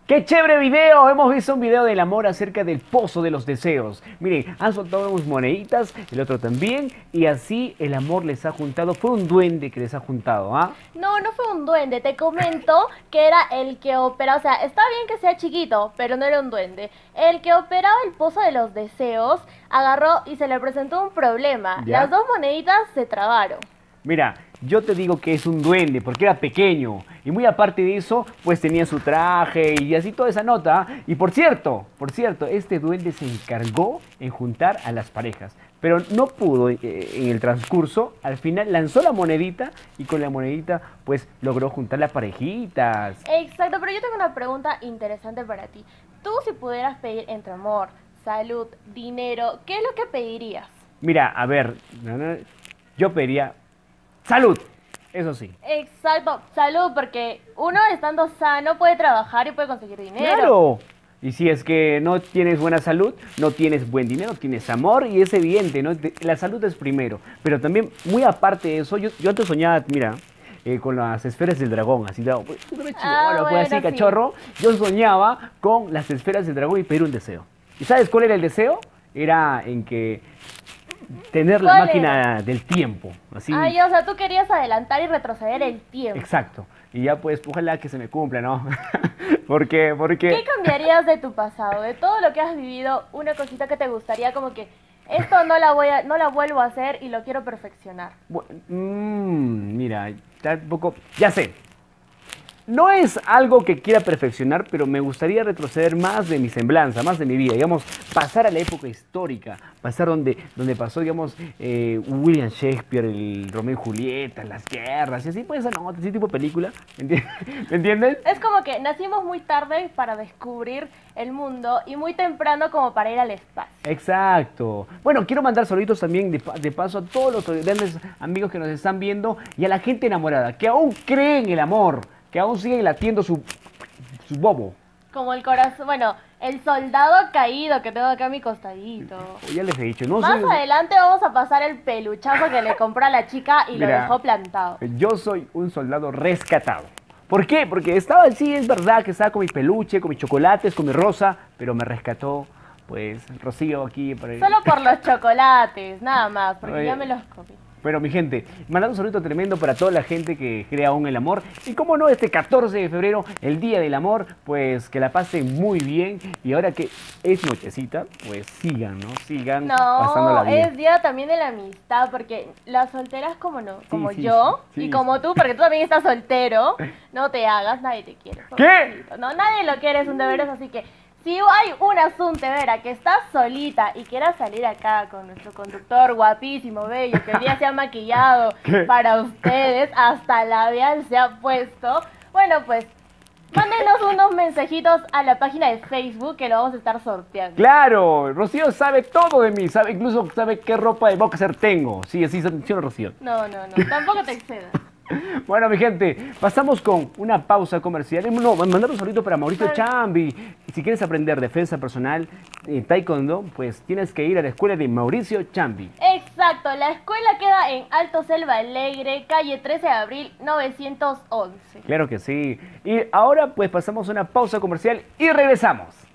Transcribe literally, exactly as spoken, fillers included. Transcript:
¡Qué chévere video! Hemos visto un video del amor acerca del pozo de los deseos. Miren, han soltado unas moneditas, el otro también, y así el amor les ha juntado. Fue un duende que les ha juntado, ¿ah? No, no fue un duende, te comento que era el que opera, o sea, está bien que sea chiquito, pero no era un duende. El que operaba el pozo de los deseos agarró y se le presentó un problema. ¿Ya? Las dos moneditas se trabaron. Mira, yo te digo que es un duende porque era pequeño y muy aparte de eso, pues tenía su traje y así toda esa nota. Y por cierto, por cierto, este duende se encargó en juntar a las parejas, pero no pudo eh, en el transcurso. Al final lanzó la monedita y con la monedita pues logró juntar las parejitas. Exacto, pero yo tengo una pregunta interesante para ti. Tú, si pudieras pedir entre amor, salud, dinero, ¿qué es lo que pedirías? Mira, a ver, yo pediría salud, eso sí. Exacto, salud, porque uno estando sano puede trabajar y puede conseguir dinero. ¡Claro! Y si es que no tienes buena salud, no tienes buen dinero, tienes amor y es evidente, ¿no? La salud es primero. Pero también, muy aparte de eso, yo, yo antes soñaba, mira, eh, con las esferas del dragón, así, pues, Ah, bueno, bueno, así, sí. cachorro. Yo soñaba con las esferas del dragón y pedir un deseo. ¿Y sabes cuál era el deseo? Era en que tener la ¿Cuál máquina era? del tiempo, así. Ay, o sea, tú querías adelantar y retroceder el tiempo. Exacto. Y ya pues, ojalá que se me cumpla, ¿no? porque, porque... ¿Qué cambiarías de tu pasado? De todo lo que has vivido, una cosita que te gustaría como que esto no la voy a, no la vuelvo a hacer y lo quiero perfeccionar. Bu- mm, mira, tampoco... Ya sé. No es algo que quiera perfeccionar, pero me gustaría retroceder más de mi semblanza, más de mi vida, digamos, pasar a la época histórica, pasar donde, donde pasó, digamos, eh, William Shakespeare, el Romeo y Julieta, las guerras, y así, pues, no, así tipo película, ¿me entiendes? ¿Me entiendes? Es como que nacimos muy tarde para descubrir el mundo y muy temprano como para ir al espacio. Exacto. Bueno, quiero mandar saluditos también de, pa- de paso a todos los grandes amigos que nos están viendo y a la gente enamorada, que aún cree en el amor, que aún siguen latiendo su, su bobo. Como el corazón, bueno, el soldado caído que tengo acá a mi costadito. Oh, ya les he dicho, no Más soy... adelante vamos a pasar el peluchazo que le compró a la chica y lo Mira, dejó plantado. Yo soy un soldado rescatado. ¿Por qué? Porque estaba así, es verdad que estaba con mi peluche, con mis chocolates, con mi rosa, pero me rescató, pues, Rocío aquí. Para... Solo por los chocolates, nada más, porque Oye. ya me los comí. Bueno, mi gente, mandando un saludo tremendo para toda la gente que crea aún el amor. Y como no, este catorce de febrero, el Día del Amor, pues que la pasen muy bien. Y ahora que es nochecita, pues sigan, ¿no? Sigan pasándola No, bien. es día también de la amistad, porque las solteras como no, como sí, yo, sí, sí. y como tú, porque tú también estás soltero, no te hagas, nadie te quiere. ¿Qué? pobrecito. No, nadie lo quiere, es un deber, así que si hay una asunto, Vera, que está solita y quiera salir acá con nuestro conductor guapísimo, bello, que hoy día se ha maquillado ¿Qué? para ustedes, hasta labial se ha puesto, bueno, pues mándenos unos mensajitos a la página de Facebook que lo vamos a estar sorteando. Claro, Rocío sabe todo de mí, sabe, incluso sabe qué ropa de boxer tengo. Sí, así funciona Rocío. No, no, no, tampoco te excedas. Bueno, mi gente, pasamos con una pausa comercial. No, mandar un saludito para Mauricio Vale. Chambi. Si quieres aprender defensa personal, eh, taekwondo, pues tienes que ir a la escuela de Mauricio Chambi. Exacto, la escuela queda en Alto Selva Alegre, calle trece de abril novecientos once. Claro que sí. Y ahora pues pasamos a una pausa comercial y regresamos.